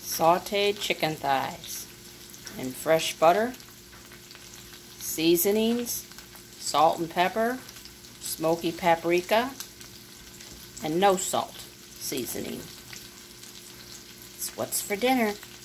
Sauteed chicken thighs in fresh butter, seasonings, salt and pepper, smoky paprika, and no salt seasoning. It's what's for dinner.